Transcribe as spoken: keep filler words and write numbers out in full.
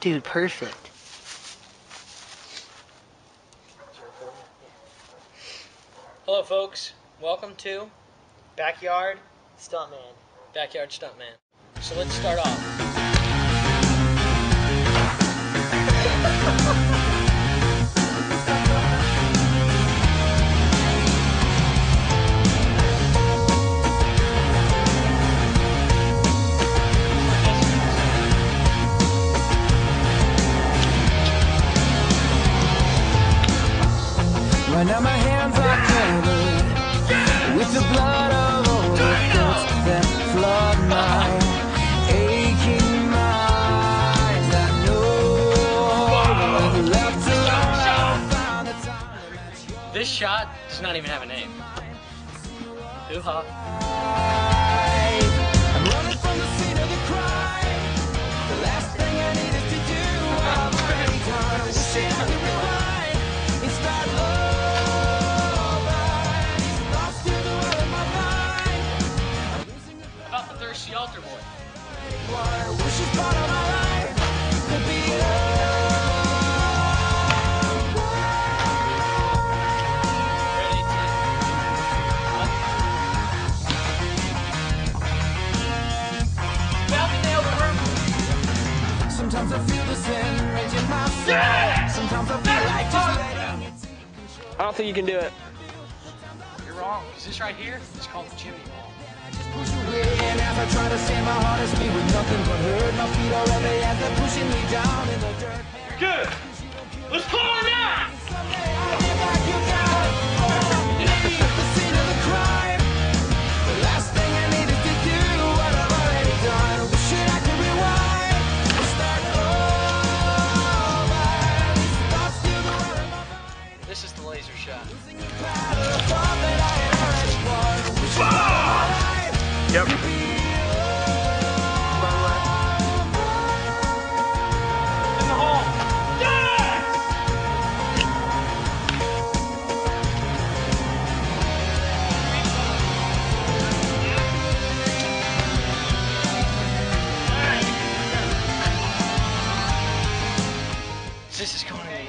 Dude, perfect. Hello folks, welcome to Backyard Stuntman. Backyard Stuntman. So let's start off. Right now my hands are covered with the blood of all the thoughts that flood my aching mind. I know when left alone I'll find the time to match your This shot does not even have a name. Hoo-ha. life. I'm running from the scene of the crime. The last thing I need is to do what I've already done. Wishing I could rewind and start over. About the thirsty altar boy. Which is part of my life could be Ready to About to nail the room. Sometimes I feel the sand raging my soul. Sometimes I feel like just letting it take control. I don't think you can do it. You're wrong, because this right here is called the chimney wall. Just push away, and as I try to stand, my heart is filled with nothing but hurt. My feet are heavy as they're pushing me down in the dirt. Good. Let's call her now. Someday I'll get back you down. Leave the scene of the crime. The last thing I need is to do what I've already done. Wishing I could rewind and start over. These thoughts still go out in my mind. This is the laser shot. Losing the cloud of thought that I had already won. Wishing that my life Yep. could be In the hole. This is going to be